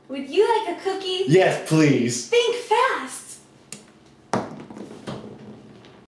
Would you like a cookie? Yes, please. Think